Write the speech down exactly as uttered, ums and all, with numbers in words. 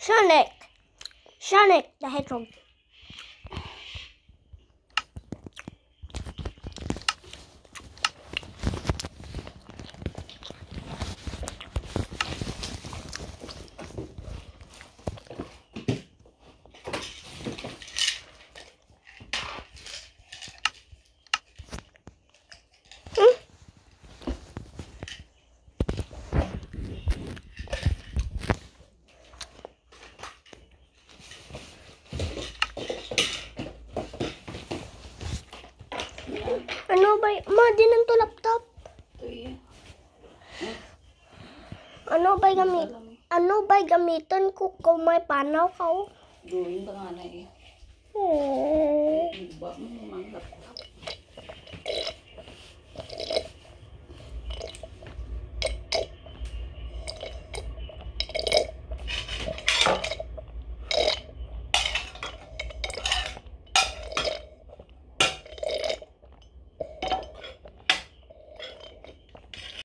Sonic. Sonic the Hedgehog. Ano ba? Ma, di nang to laptop. Ano ba gamit? Ano ba gamiton ko kung may panaw ka? Doon ba nga na eh. Oh. Iba mo manggap ko.